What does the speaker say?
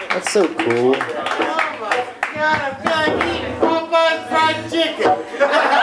That's so cool. Oh my God, I feel like eating Popeyes fried chicken.